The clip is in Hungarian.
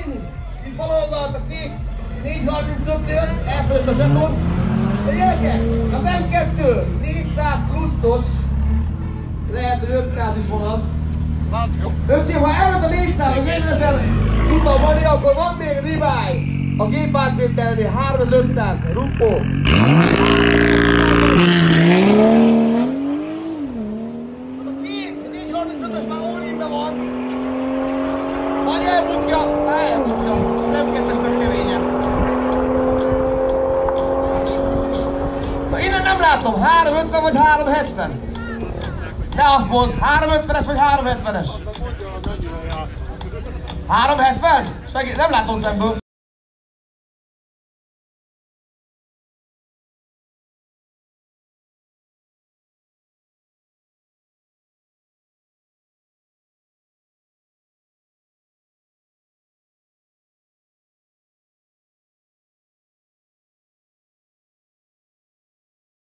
Itt bal oldalt a kék 435-nél elfelejt a zseton. De gyerekek, az M2 400 pluszos, lehet, hogy 500 is van az. Öcsém, ha elment a 400, hogy 4000 tudtam mondani, akkor van még ribály. A gépátvételnél 3500 ruppó. A kék 435-ös már all-inbe van. Vagy elbukja, az M2-es meg keményen. Na innen nem látom, 350 vagy 370. Ne azt mondd, 350-es vagy 370-es? 370? Segít, nem látom szemből.